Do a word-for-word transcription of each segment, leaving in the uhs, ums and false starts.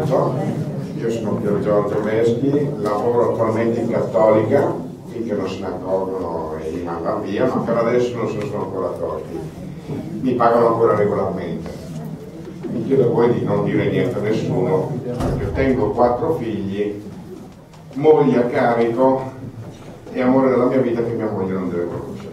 Intanto, io sono Pier Giorgio Meschi, lavoro attualmente in Cattolica, finché non se ne accorgono e mi mandano via, ma per adesso non se ne sono ancora accorti. Mi pagano ancora regolarmente. Mi chiedo a voi di non dire niente a nessuno, perché tengo quattro figli, moglie a carico e amore della mia vita che mia moglie non deve conoscere.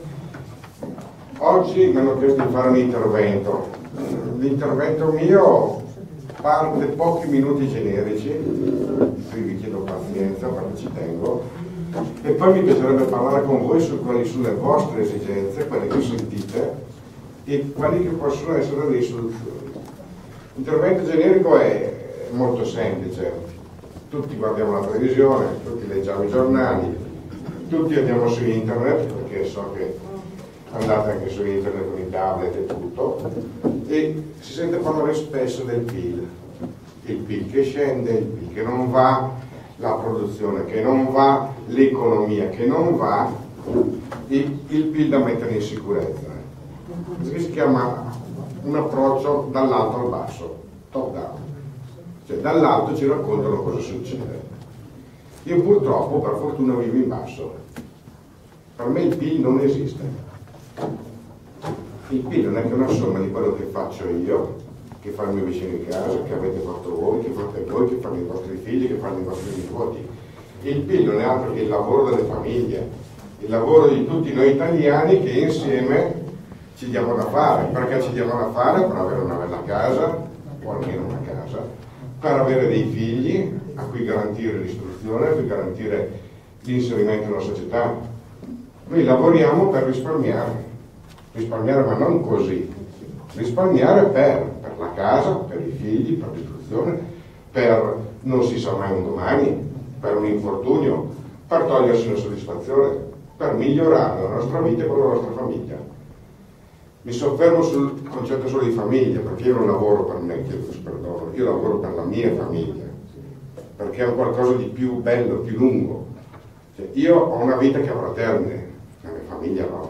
Oggi mi hanno chiesto di fare un intervento. L'intervento mio parte pochi minuti generici, qui vi chiedo pazienza perché ci tengo, e poi mi piacerebbe parlare con voi su quali sono le vostre esigenze, quelle che sentite e quali che possono essere le soluzioni. L'intervento generico è molto semplice, tutti guardiamo la televisione, tutti leggiamo i giornali, tutti andiamo su internet, perché so che andate anche su internet con i tablet e tutto, e si sente parlare spesso del P I L, il P I L che scende, il P I L che non va, la produzione che non va, l'economia che non va, il, il P I L da mettere in sicurezza. Questo si chiama un approccio dall'alto al basso, top down, cioè dall'alto ci raccontano cosa succede. Io purtroppo, per fortuna, vivo in basso, per me il P I L non esiste. Il P I L non è che una somma di quello che faccio io, che fa il mio vicino di casa, che avete fatto voi, che fate voi, che fanno i vostri figli, che fanno i vostri nipoti. Il P I L non è altro che il lavoro delle famiglie, il lavoro di tutti noi italiani che insieme ci diamo da fare. Perché ci diamo da fare? Per avere una bella casa, o almeno una casa, per avere dei figli a cui garantire l'istruzione, a cui garantire l'inserimento nella società. Noi lavoriamo per risparmiare. Risparmiare ma non così, risparmiare per, per la casa, per i figli, per l'istruzione, per non si sa mai un domani, per un infortunio, per togliersi una soddisfazione, per migliorare la nostra vita e quella della nostra famiglia. Mi soffermo sul concetto solo di famiglia, perché io non lavoro per me, chiedo perdono, io lavoro per la mia famiglia, perché è un qualcosa di più bello, più lungo. Cioè, io ho una vita che avrà termine, la mia famiglia no.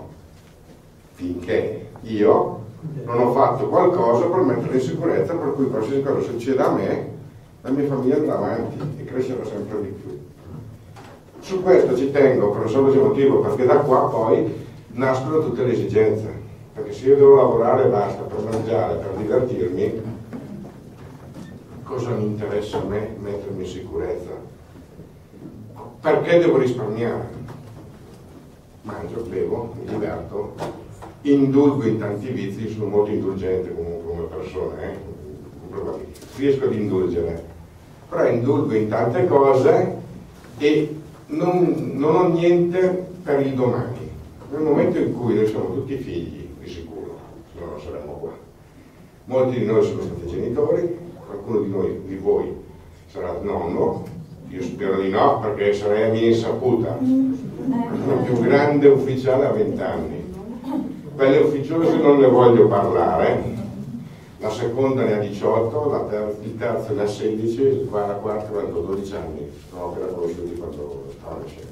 Finché io non ho fatto qualcosa per mettere in sicurezza, per cui qualsiasi cosa succeda a me, la mia famiglia andrà avanti e crescerà sempre di più. Su questo ci tengo per un semplice motivo, perché da qua poi nascono tutte le esigenze. Perché se io devo lavorare e basta per mangiare, per divertirmi, cosa mi interessa a me mettermi in sicurezza? Perché devo risparmiare? Mangio, bevo, mi diverto, indulgo in tanti vizi, sono molto indulgente comunque come persona, eh? riesco ad indulgere, però indulgo in tante cose e non, non ho niente per il domani. Nel momento in cui noi siamo tutti figli, di sicuro, se no non saremmo qua. Molti di noi sono stati genitori, qualcuno di noi, di voi, sarà nonno, io spero di no perché sarei a mia insaputa, il più grande ufficiale a vent'anni. Quelle ufficiose non ne voglio parlare, la seconda ne ha diciotto, la ter il terzo ne ha sedici, la quarta ne ha dodici anni, non ho appena conosciuti quando stavo nascendo.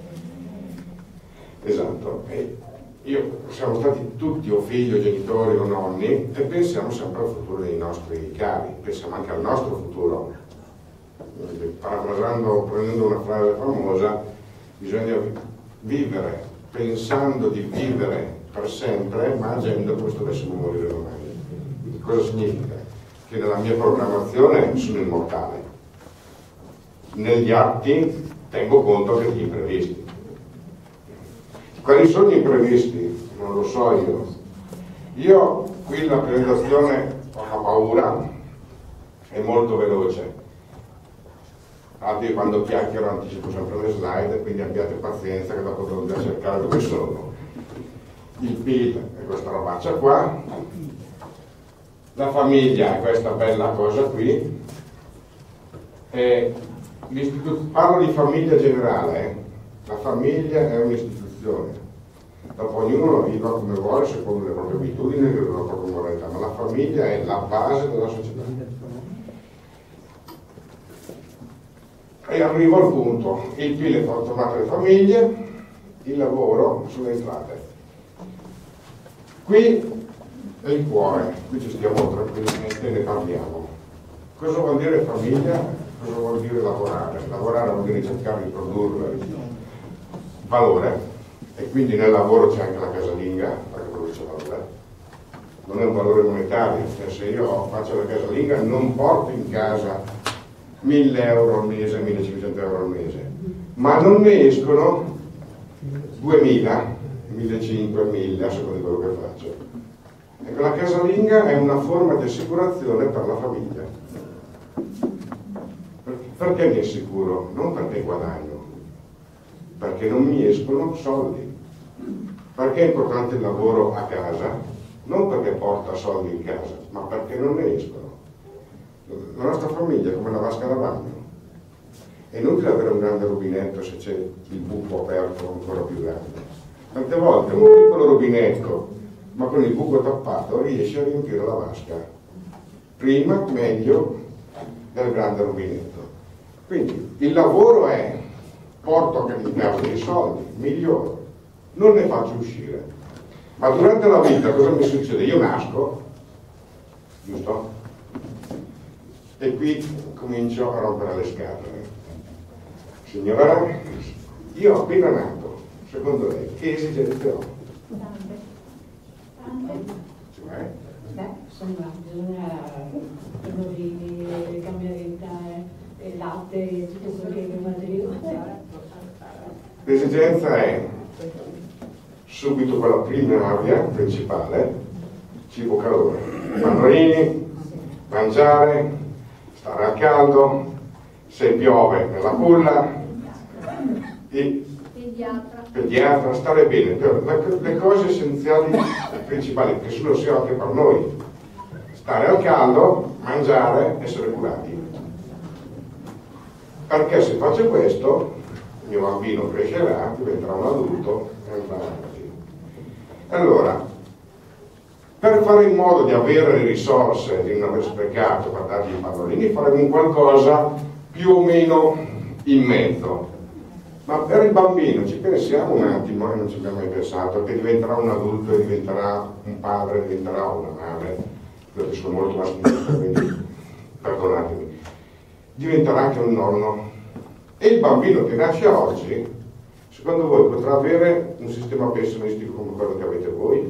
Esatto, e io, siamo stati tutti o figli o genitori o nonni e pensiamo sempre al futuro dei nostri cari, pensiamo anche al nostro futuro. Parafrasando, prendendo una frase famosa, bisogna vivere pensando di vivere per sempre, ma agendo questo dovessimo morire domani. Cosa significa? Che nella mia programmazione sono immortale. Negli atti tengo conto che gli imprevisti. Quali sono gli imprevisti? Non lo so io. Io qui la presentazione ho una paura, è molto veloce. Infatti quando chiacchiero anticipo sempre le slide, quindi abbiate pazienza che dopo devo cercare dove sono. Il P I L è questa robaccia qua, la famiglia è questa bella cosa qui, e parlo di famiglia generale, eh. La famiglia è un'istituzione, dopo ognuno la viva come vuole secondo le proprie abitudini e le proprie moralità, ma la famiglia è la base della società. E arrivo al punto, il P I L è tornato alle famiglie, il lavoro sulle entrate. Qui è il cuore, qui ci stiamo tranquillamente e ne parliamo. Cosa vuol dire famiglia? Cosa vuol dire lavorare? Lavorare vuol dire cercare di produrre valore, e quindi nel lavoro c'è anche la casalinga, la che produce valore. Non è un valore monetario, cioè se io faccio la casalinga non porto in casa mille euro al mese, millecinquecento euro al mese, ma non ne escono duemila, millecinquecento, mille, a seconda di quello che faccio. Ecco, la casalinga è una forma di assicurazione per la famiglia. Perché mi assicuro? Non perché guadagno, perché non mi escono soldi. Perché è importante il lavoro a casa? Non perché porta soldi in casa, ma perché non ne escono. La nostra famiglia è come la vasca da bagno. È inutile avere un grande rubinetto se c'è il buco aperto ancora più grande. Tante volte un piccolo rubinetto, ma con il buco tappato, riesce a riempire la vasca. Prima, meglio del grande rubinetto. Quindi il lavoro è: porto in casa dei soldi, miglioro, non ne faccio uscire. Ma durante la vita cosa mi succede? Io nasco, giusto? E qui comincio a rompere le scatole. Signora, io appena nato, secondo lei, che esigenze ho? Tante. Tante. Cioè? Beh, insomma, bisogna i cambiare il eh, latte, tutto quello che fate io. L'esigenza è subito quella primaria, principale: cibo, calore, mandarini, mangiare, stare al caldo, se piove nella culla, e Pediatra. pediatra, stare bene, le, le cose essenziali principali che sono sia anche per noi: stare al caldo, mangiare, essere curati. Perché se faccio questo, il mio bambino crescerà, diventerà un adulto e andrà così. Allora, per fare in modo di avere le risorse, di non aver sprecato per dargli i pannolini, faremo un qualcosa più o meno in mezzo. Ma per il bambino ci pensiamo un attimo, e non ci abbiamo mai pensato, che diventerà un adulto e diventerà un padre, diventerà una madre, perché sono molto maschilista, quindi perdonatemi, diventerà anche un nonno. E il bambino che nasce oggi, secondo voi, potrà avere un sistema pensionistico come quello che avete voi?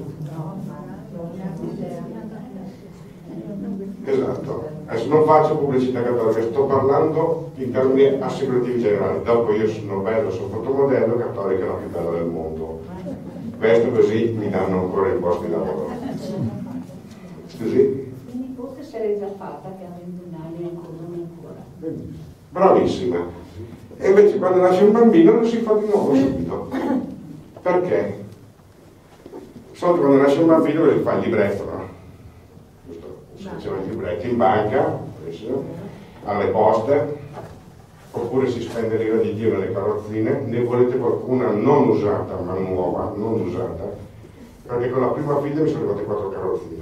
Esatto. Adesso non faccio pubblicità cattolica, sto parlando in termini assicurativi generali. Dopo io sono bello, sono fotomodello, cattolica è la più bella del mondo. Questo così mi danno ancora i posti di lavoro. Scusi? Mia nipote se l'è già fatta, che ha ventuno anni ancora, non ancora. Bravissima. E invece quando nasce un bambino non si fa di nuovo subito. Perché? Solito quando nasce un bambino si fa il libretto, no? Giusto? Si faceva il libretto in banca, alle poste, oppure si spende l'ira di Dio nelle carrozzine. Ne volete qualcuna non usata, ma nuova, non usata? Perché con la prima figlia mi sono arrivate quattro carrozzine.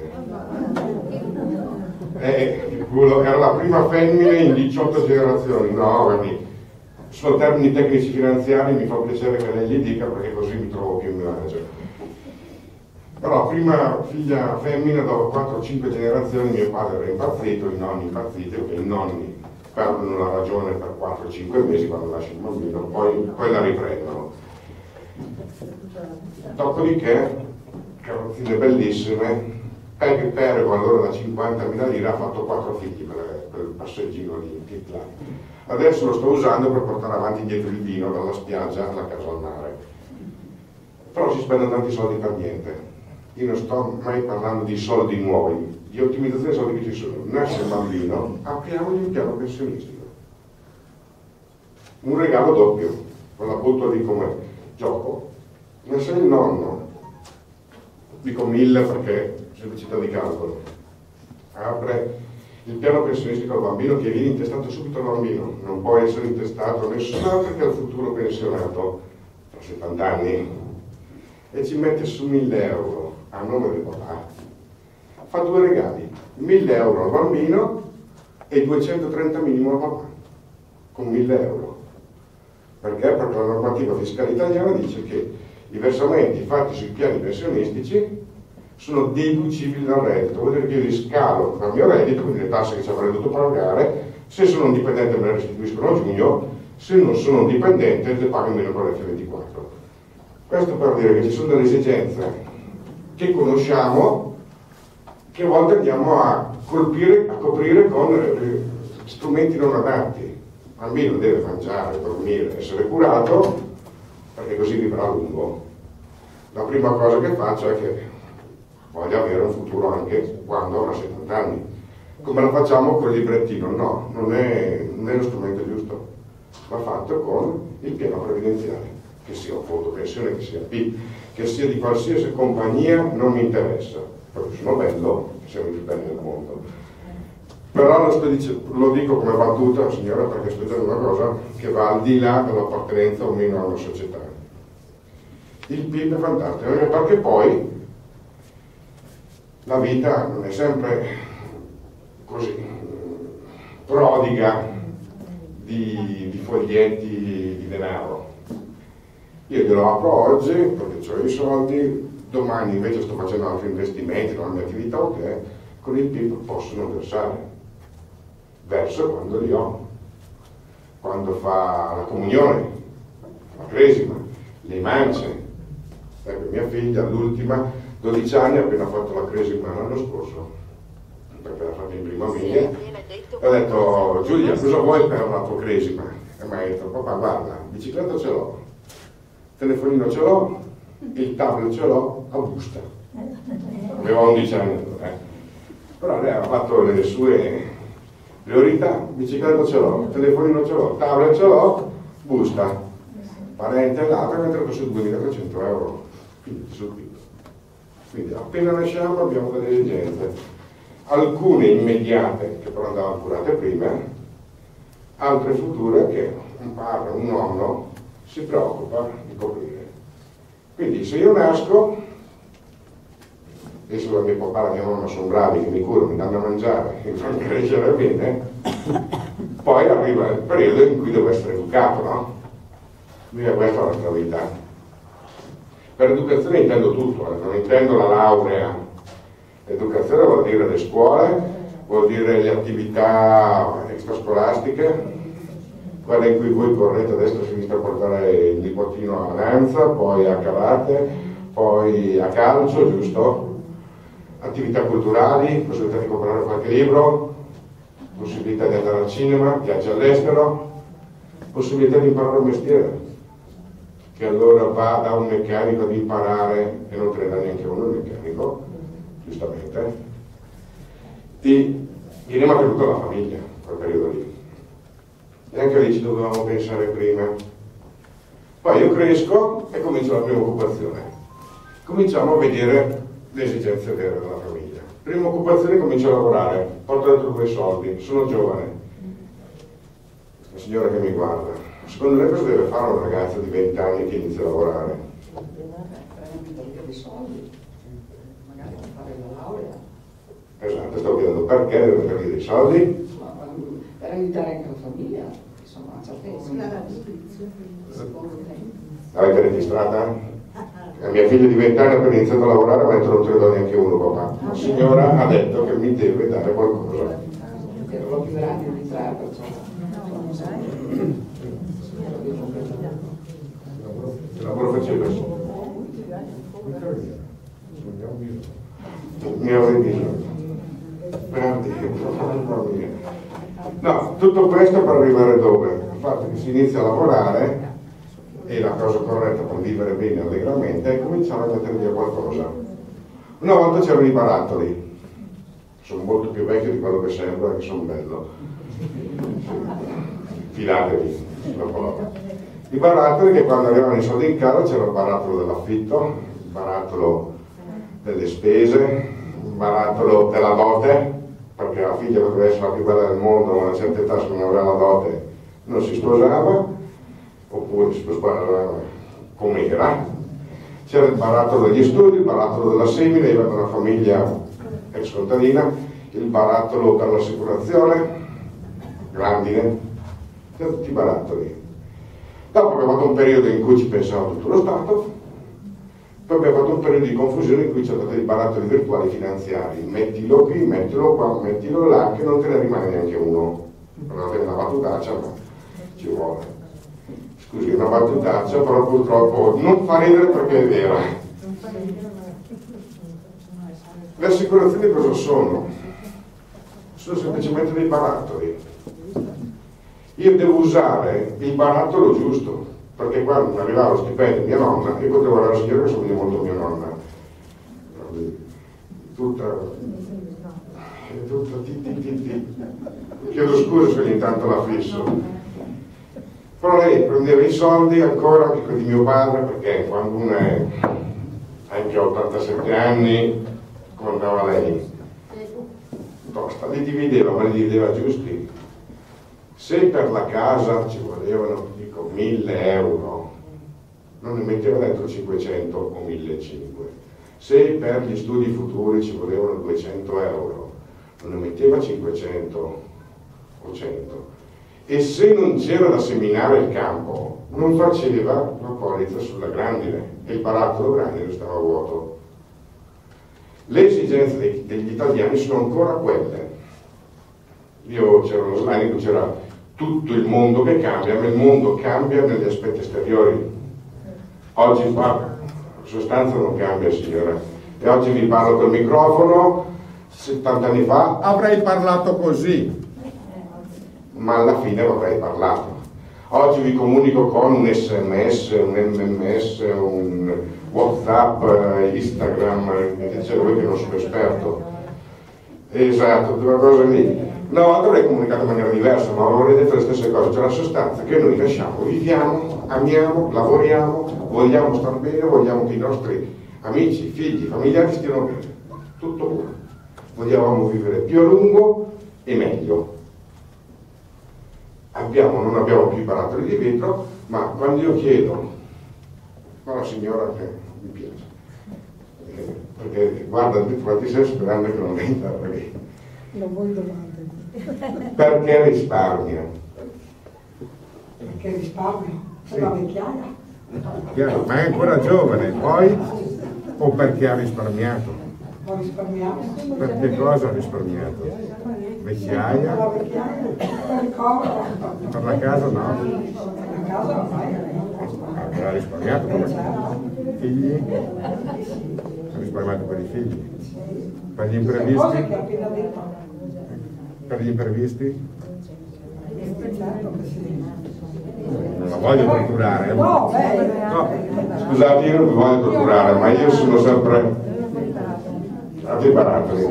Eh, il culo, era la prima femmina in diciotto generazioni. No, guardi, sono termini tecnici finanziari, mi fa piacere che lei li dica perché così mi trovo più in mio agio. Però la prima figlia femmina, dopo quattro o cinque generazioni, mio padre era impazzito, i nonni impazziti, perché i nonni perdono la ragione per quattro o cinque mesi quando nasce il bambino, poi, poi la riprendono. Dopodiché, carrozzine bellissime, Peggy Perego allora da cinquantamila lire ha fatto quattro figli per, per il passeggino lì in Kitla. Adesso lo sto usando per portare avanti e dietro il vino dalla spiaggia alla casa al mare. Però si spendono tanti soldi per niente. Io non sto mai parlando di soldi nuovi, di ottimizzazione dei soldi che ci sono. Nasce il bambino, apriamogli un piano pensionistico. Un regalo doppio, con la butto lì come gioco. Nasce il nonno, dico mille perché semplicità di calcolo. Apre il piano pensionistico al bambino, che viene intestato subito al bambino, non può essere intestato a nessun altro che al futuro pensionato tra settanta anni, e ci mette su mille euro a nome del papà. Fa due regali, mille euro al bambino e duecentotrenta minimo al papà, con mille euro. Perché? Perché la normativa fiscale italiana dice che i versamenti fatti sui piani pensionistici sono deducibili dal reddito, vuol dire che io li scalo dal mio reddito, quindi le tasse che ci avrei dovuto pagare, se sono un dipendente me le restituiscono a giugno, se non sono un dipendente le pago meno con l'F ventiquattro. Questo per dire che ci sono delle esigenze che conosciamo, che a volte andiamo a colpire, a coprire con eh, strumenti non adatti. Il bambino deve mangiare, dormire, essere curato, perché così vivrà a lungo. La prima cosa che faccio è che voglia avere un futuro anche quando avrà settanta anni. Come lo facciamo con il librettino? No, non è, non è lo strumento giusto. Va fatto con il piano previdenziale, che sia un fondo pensione, che sia P I P, che sia di qualsiasi compagnia, non mi interessa, perché sono bello, siamo i più belli del mondo. Però lo, sto dice, lo dico come battuta, signora, perché sto dicendo una cosa che va al di là dell'appartenenza o meno a una società. Il P I P è fantastico, perché poi la vita non è sempre così prodiga di, di foglietti di denaro. Io glielo apro oggi perché ho i soldi, domani invece sto facendo altri investimenti nella mia attività, ok, con il P I P possono versare. Verso quando li ho, quando fa la comunione, la cresima, le mance. Ecco, mia figlia, l'ultima, dodici anni, ha appena fatto la cresima l'anno scorso, perché l'ha fatta in prima media. Ho detto, Giulia, cosa vuoi per la tua cresima? E mi ha detto, papà, guarda, bicicletta ce l'ho, telefonino ce l'ho, il tablet ce l'ho, a busta. Aveva undici anni allora, eh. Però lei ha fatto le sue priorità, bicicletta ce l'ho, telefonino ce l'ho, tablet ce l'ho, busta, parente l'altra, mentre costa duemilatrecento euro, quindi sul P I P. Quindi appena nasciamo abbiamo delle esigenze, alcune immediate che però andavano curate prima, altre future che un padre, un nonno si preoccupa di coprire. Quindi se io nasco, e se mio papà e mia mamma sono bravi, che mi curano, mi danno a mangiare, mi fanno crescere bene, poi arriva il periodo in cui devo essere educato, no? Quindi questa è la nostra vita. Per educazione intendo tutto, eh? Non intendo la laurea. Educazione vuol dire le scuole, vuol dire le attività extrascolastiche, quelle in cui voi correte a destra e a sinistra a portare il nipotino a danza, poi a karate, poi a calcio, giusto? Attività culturali, possibilità di comprare qualche libro, possibilità di andare al cinema, viaggi all'estero, possibilità di imparare un mestiere, che allora va da un meccanico ad imparare, e non te ne dà neanche uno il meccanico, giustamente, ti viene ma per tutta la famiglia, quel periodo lì. E anche lì ci dovevamo pensare prima. Poi io cresco e comincio la prima occupazione. Cominciamo a vedere le esigenze vere della famiglia. Prima occupazione, comincio a lavorare, porto dentro due soldi, sono giovane. La signora che mi guarda, secondo lei cosa deve fare un ragazzo di venti anni che inizia a lavorare? Dei soldi, magari per fare la laurea. Esatto, sto chiedendo perché deve avere dei soldi? Per aiutare anche la famiglia, insomma, a certezza. L'avete registrata? La mia figlia di venti anni ha appena iniziato a lavorare, ma non te ne do neanche uno, papà. La signora ha detto che mi deve dare qualcosa. Ero più grande di tre, perciò. Che lavoro facevi? Ne avevi bisogno. No, tutto questo per arrivare dove? Il fatto che si inizia a lavorare e la cosa corretta per vivere bene allegramente è cominciare a mettere via qualcosa. Una volta c'erano i barattoli, sono molto più vecchio di quello che sembra, che sono bello. Fidatevi sulla parola. I barattoli che quando arrivavano i soldi in casa c'era il barattolo dell'affitto, il barattolo delle spese, il barattolo della dote, perché la figlia poteva essere la più bella del mondo, ma a una certa età se non aveva la dote non si sposava, oppure si sposava come era. C'era il barattolo degli studi, il barattolo della semina, io vengo da una famiglia ex contadina, il barattolo per l'assicurazione, grandine, tutti i barattoli. Dopo abbiamo fatto un periodo in cui ci pensava tutto lo Stato, Poi abbiamo fatto un periodo di confusione in cui c'è dato dei barattoli virtuali finanziari, mettilo qui, mettilo qua, mettilo là, che non te ne rimane neanche uno. Guardate, è una battutaccia, ma ci vuole. Scusi, è una battutaccia, però purtroppo non fa ridere perché è vera. Le assicurazioni cosa sono? Sono semplicemente dei barattoli. Io devo usare il barattolo giusto, perché quando arrivava lo stipendio di mia nonna, io potevo andare a signora che somiglia molto a mia nonna. Tutta... tutta ti, ti, ti, ti. Chiedo scusa se ogni tanto la fisso. Però lei prendeva i soldi ancora anche quelli di mio padre, perché quando uno è anche a ottantasette anni, come andava lei? Tosta, li divideva, ma li divideva giusti. Se per la casa ci volevano, dico, mille euro, non ne metteva dentro cinquecento o millecinquecento. Se per gli studi futuri ci volevano duecento euro, non ne metteva cinquecento o cento. E se non c'era da seminare il campo, non faceva la polizza sulla grandine e il barattolo grandine stava vuoto. Le esigenze dei, degli italiani sono ancora quelle. Io c'era uno slide in cui c'era tutto il mondo che cambia, ma il mondo cambia negli aspetti esteriori. Oggi fa, in sostanza non cambia, signore. E oggi vi parlo col microfono, settanta anni fa avrei parlato così, ma alla fine avrei parlato. Oggi vi comunico con un sms, un mms, un WhatsApp, Instagram, dicendo voi che non sono esperto. Esatto, quella cosa lì. No, avrei comunicato in maniera diversa, ma avrei detto le stesse cose. Cioè la sostanza che noi lasciamo, viviamo, amiamo, lavoriamo, vogliamo star bene, vogliamo che i nostri amici, figli, familiari stiano bene. Tutto uno. Vogliamo vivere più a lungo e meglio. Abbiamo, non abbiamo più i barattoli di vetro, ma quando io chiedo, ma la signora che mi piace, eh, perché guarda quanti sei sperando che non venga perché, non vuoi domande. perché risparmia. Perché risparmio? C'è la vecchiaia. Chiaro, ma è ancora giovane, poi o perché ha risparmiato? Ho risparmiato. Per che cosa ha risparmiato? Vecchiaia? Per la vecchiaia, per il corpo. Per la casa no? La casa ormai Ha risparmiato come figli? Ha risparmiato per i figli? Per gli queste cose imprevisti? che ha appena detto. Per gli imprevisti? Certo che sì. Non la voglio torturare. No, beh. No, scusate, io non vi voglio torturare, ma io sono sempre state barattoli.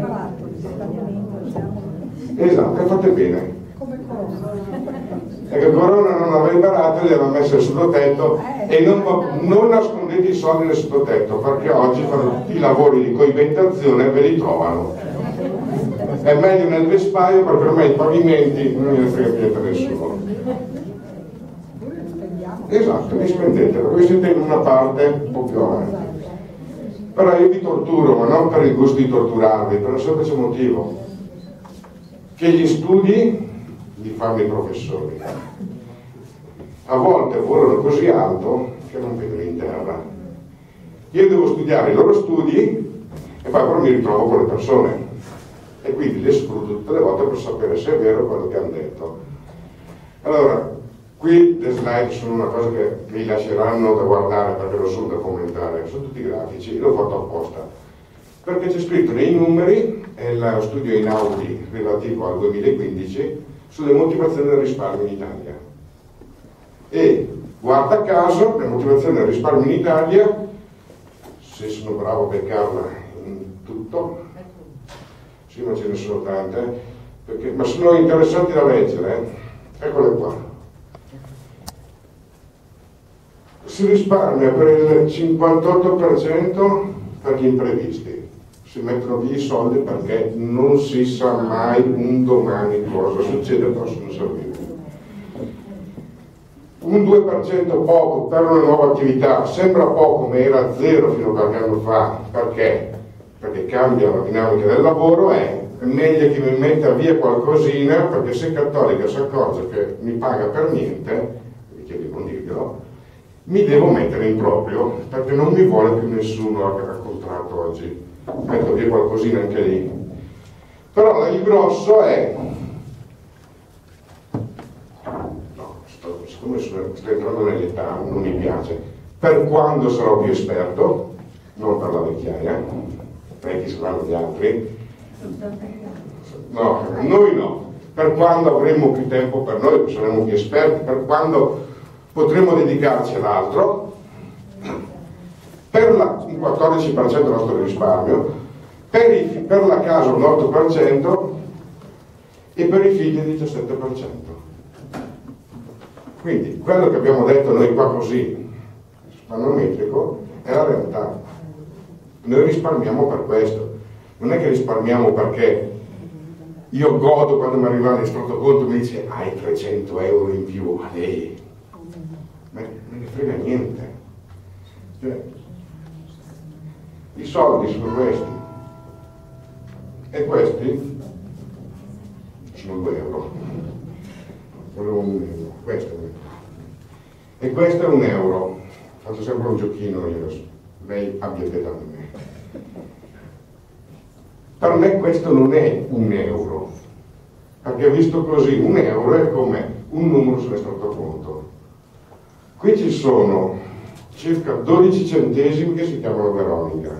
Esatto, fate bene. Come cosa? Perché Corona non aveva i barattoli, li aveva messi al sottotetto e non, non nascondete i soldi nel sottotetto, perché oggi fanno tutti i lavori di coibentazione e ve li trovano. È meglio nel vespaio perché ormai i pavimenti non ne frega niente a nessuno. Esatto, li spendete, voi siete in una parte un po' più avanti. Però io vi torturo, ma non per il gusto di torturarvi, per un semplice motivo, che gli studi li fanno i professori. A volte volano così alto che non vedono in terra. Io devo studiare i loro studi e poi però mi ritrovo con le persone. E quindi le sfrutto tutte le volte per sapere se è vero quello che hanno detto. Allora, qui le slide sono una cosa che vi lasceranno da guardare perché non sono da commentare, sono tutti grafici, l'ho fatto apposta. Perché c'è scritto nei numeri, è lo studio Einaudi relativo al duemilaquindici, sulle motivazioni del risparmio in Italia. E guarda caso, le motivazioni del risparmio in Italia, se sono bravo a beccarla in tutto, sì, ma ce ne sono tante, perché, ma sono interessanti da leggere, eh? Eccole qua. Si risparmia per il cinquantotto per cento per gli imprevisti, si mettono via i soldi perché non si sa mai un domani cosa succede, possono servire. Un due per cento poco per una nuova attività, sembra poco ma era zero fino a qualche anno fa, perché? Perché cambia la dinamica del lavoro, è meglio che mi metta via qualcosina, perché se Cattolica si accorge che mi paga per niente, vi chiedo di non dirglielo, mi devo mettere in proprio, perché non mi vuole più nessuno al contratto oggi. Metto via qualcosina anche lì. Però il grosso è, no, sto, siccome sto, sto entrando nell'età, non mi piace, per quando sarò più esperto, non per la vecchiaia, e chi saranno gli altri. No, noi no, per quando avremo più tempo per noi, saremo più esperti, per quando potremo dedicarci ad altro, per la, un quattordici per cento del nostro risparmio, per, i, per la casa un otto per cento e per i figli il diciassette per cento. Quindi quello che abbiamo detto noi qua così, spanometrico, è la realtà. Noi risparmiamo per questo. Non è che risparmiamo perché io godo quando mi arriva l'estratto conto e mi dice hai trecento euro in più a lei. Ma non ne frega niente. Cioè, i soldi sono questi. E questi sono due euro. Volevo un euro. Questo è un euro. E questo è un euro. Faccio sempre un giochino io. Lei abbia pietà di me. Per me questo non è un euro, perché visto così un euro è come un numero sull'estratto conto. Qui ci sono circa dodici centesimi che si chiamano Veronica,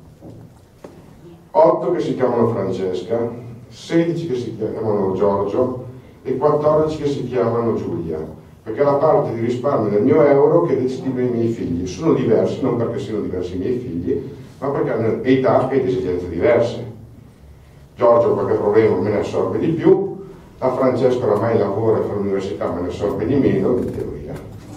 otto che si chiamano Francesca, sedici che si chiamano Giorgio e quattordici che si chiamano Giulia, perché la parte di risparmio del mio euro che destina ai miei figli. Sono diversi, non perché siano diversi i miei figli, ma perché hanno età e esigenze diverse. Giorgio qualche problema me ne assorbe di più, la Francesca oramai lavora e fa l'università, me ne assorbe di meno, in teoria.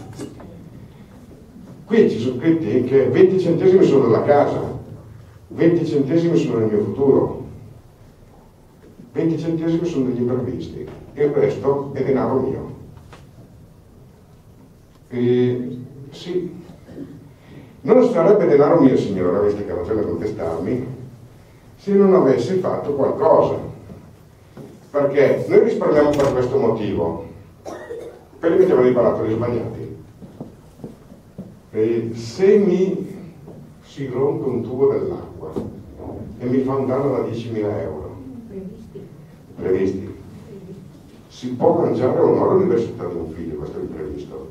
Qui ci sono scritti che venti centesimi sono della casa, venti centesimi sono del mio futuro, venti centesimi sono degli imprevisti, e il resto è denaro mio. E, sì, non sarebbe denaro mio, signora, visto che non c'è da contestarmi, se non avessi fatto qualcosa, perché noi risparmiamo per questo motivo. Quelli che ti avevo parlato li sbagliati. E se mi si rompe un tubo dell'acqua e mi fa un danno da diecimila euro previsti, si può mangiare o no all'università di un figlio, questo è imprevisto.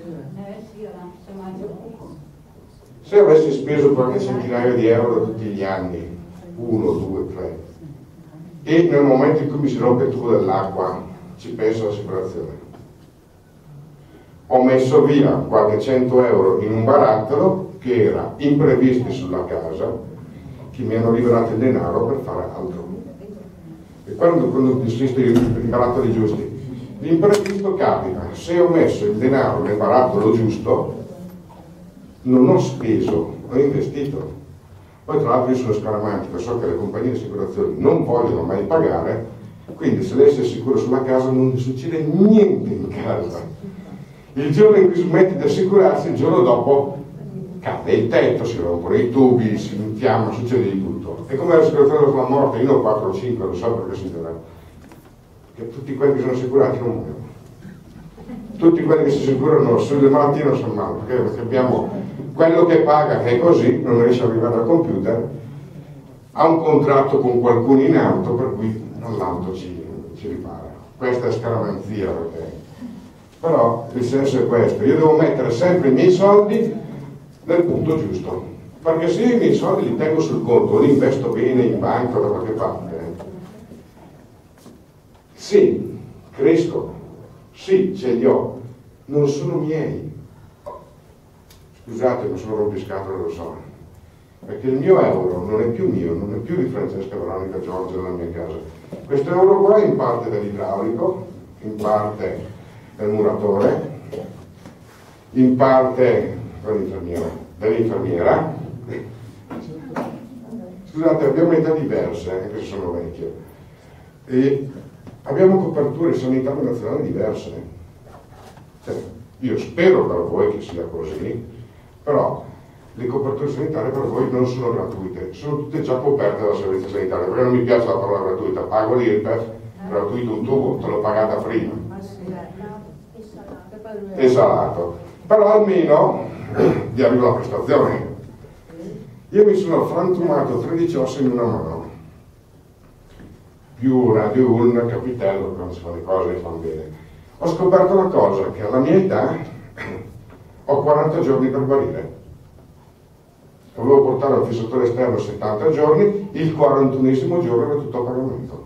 Se avessi speso qualche centinaio di euro tutti gli anni, uno, due, tre, e nel momento in cui mi si rompe il tubo dell'acqua ci penso all'assicurazione. Ho messo via qualche cento euro in un barattolo che era imprevisti sulla casa, che mi hanno liberato il denaro per fare altro. E quando, quando insisto i barattoli giusti, l'imprevisto capita. Se ho messo il denaro nel barattolo giusto, non ho speso, ho investito. Poi tra l'altro io sono scaramantico, so che le compagnie di assicurazione non vogliono mai pagare, quindi se lei si assicura sulla casa non succede niente in casa. Il giorno in cui smetti di assicurarsi, il giorno dopo cade il tetto, si rompono i tubi, si infiamma, succede di tutto. E come l'assicurazione sulla morte, io ne ho quattro o cinque, lo so perché si deve. Che tutti quelli che sono assicurati non muoiono. Tutti quelli che si assicurano sulle malattie non sono male, perché, perché abbiamo quello che paga, che è così, non riesce ad arrivare al computer, ha un contratto con qualcuno in auto, per cui all'auto ci, ci ripara. Questa è scaramanzia, perché... però il senso è questo: io devo mettere sempre i miei soldi nel punto giusto, perché se io i miei soldi li tengo sul conto, li investo bene in banca o da qualche parte, sì, cresco, sì, ce li ho, non sono miei. Scusate, ma sono rompiscatole, lo so, perché il mio euro non è più mio, non è più di Francesca, Veronica, Giorgio della mia casa. Questo euro qua è in parte dell'idraulico, in parte del muratore, in parte dell'infermiera, dell'infermiera. Scusate, abbiamo età diverse, anche se sono vecchie, e abbiamo coperture sanitarie nazionali diverse. Cioè, io spero per voi che sia così, però le coperture sanitarie per voi non sono gratuite, sono tutte già coperte dal servizio sanitario, perché non mi piace la parola gratuita. Pago l'I R P E F, gratuito un tubo, te l'ho pagata prima. E salato. però almeno gli arriva la prestazione. Io mi sono frantumato tredici ossa in una mano, più Radio Ulm, capitello, quando si fanno le cose che fanno bene. Ho scoperto una cosa, che alla mia età ho quaranta giorni per guarire. Dovevo portare al fissatore esterno settanta giorni, il quarantunesimo giorno era tutto a pagamento.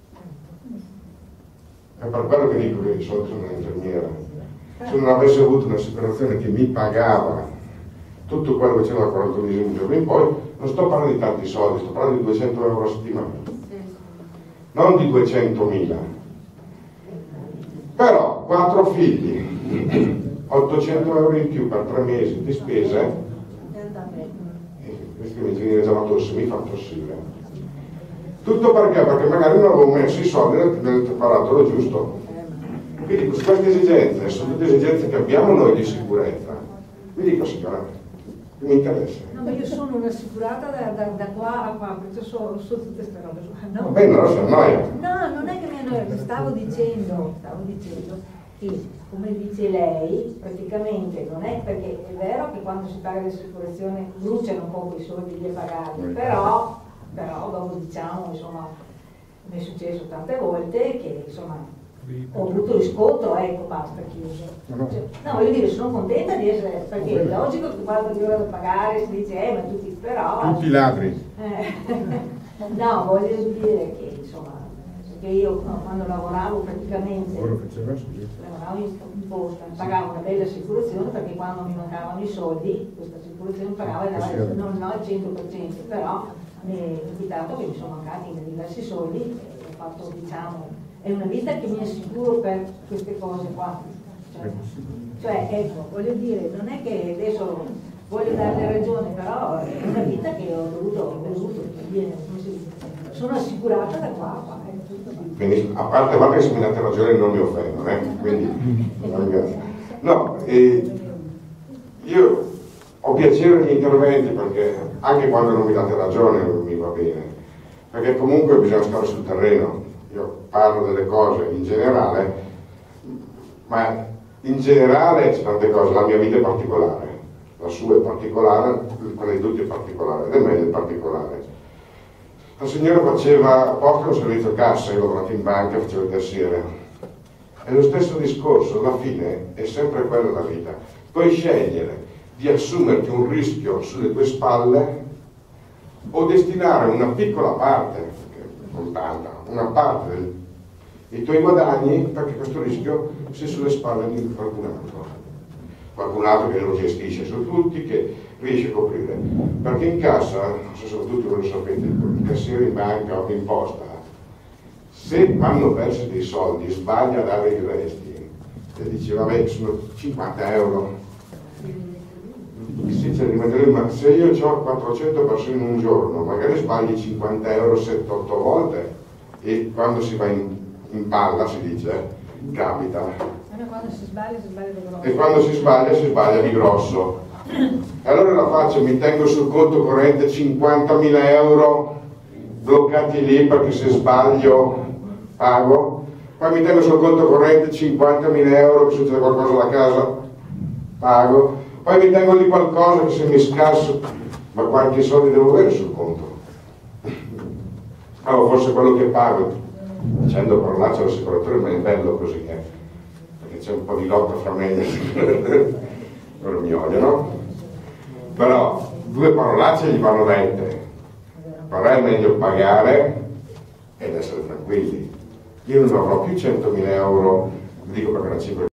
È per quello che dico che di solito sono un'infermiera. Se non avessi avuto un'assicurazione che mi pagava tutto quello che c'era dal quarantunesimo giorno in poi, non sto parlando di tanti soldi, sto parlando di duecento euro a settimana, non di duecentomila. Però quattro figli, ottocento euro in più per tre mesi di spese, e questo mi viene già la tosse, mi fa tossire. Tutto perché? Perché magari non avevo messo i soldi nel, nel preparatore giusto. Quindi queste esigenze sono tutte esigenze che abbiamo noi di sicurezza. Vi dico signora, mi interessa. No, ma io sono un'assicurata da, da, da qua a qua, perché so, so tutte queste robe. No. Va bene, allora si annoia. No, non è che mi annoia, stavo dicendo, stavo dicendo che, come dice lei, praticamente non è perché è vero che quando si paga l'assicurazione bruciano un po' quei soldi lì a pagarli, però, però dopo diciamo, insomma, mi è successo tante volte che, insomma, ho avuto riscontro, ecco, basta, chiuso. Cioè, no, voglio dire, sono contenta di essere, perché è logico che quando ti ora da pagare si dice, eh, ma tutti, però... Tutti ladri. Eh, no, voglio dire che, insomma, perché io no, quando lavoravo praticamente, lavoravo in, in posta, pagavo una bella assicurazione, perché quando mi mancavano i soldi, questa assicurazione pagava e dava, non, non al cento per cento, però mi è capitato che mi sono mancati diversi soldi e ho fatto, diciamo, è una vita che mi assicuro per queste cose qua. Cioè, cioè, ecco, voglio dire, non è che adesso voglio darle ragione, però è una vita che ho dovuto, ho dovuto dire, come si dice, sono assicurata da qua a qua. Quindi, a parte, a parte che se mi date ragione non mi offendo, eh? Quindi, no, eh, io ho piacere negli interventi perché anche quando non mi date ragione mi va bene, perché comunque bisogna stare sul terreno. Io parlo delle cose in generale, ma in generale c'è tante cose, la mia vita è particolare, la sua è particolare, quella di tutti è particolare, ed è meglio il particolare. La signora faceva, porta un servizio cassa, io ho lavorato in banca, facevo il cassiere. È lo stesso discorso, alla fine è sempre quella la vita. Puoi scegliere di assumerti un rischio sulle tue spalle o destinare una piccola parte, non tanta, una parte del, dei tuoi guadagni perché questo rischio sia sulle spalle di qualcun altro. Qualcun altro che lo gestisce su tutti, che riesce a coprire. Perché in cassa, non so se tutti voi lo sapete, il cassiere in banca o in posta, se vanno persi dei soldi, sbaglia a dare i resti, e dice vabbè sono cinquanta euro, si dice, ma se io ho quattrocento persone in un giorno, magari sbagli cinquanta euro sette otto volte e quando si va in, in palla si dice, capita. Quando si sbaglia, si sbaglia di grosso. E quando si sbaglia, si sbaglia di grosso. E allora la faccio, mi tengo sul conto corrente cinquantamila euro bloccati lì perché se sbaglio pago, poi mi tengo sul conto corrente cinquantamila euro che succede qualcosa alla casa, pago, poi mi tengo lì qualcosa che se mi scasso, ma quanti soldi devo avere sul conto? Allora forse quello che pago, facendo parolacce all'assicuratore, ma è bello così, eh? Perché c'è un po' di lotta fra me e loro mi odiano, però due parolacce gli vanno dette, però è meglio pagare ed essere tranquilli. Io non avrò più centomila euro, dico perché la cifra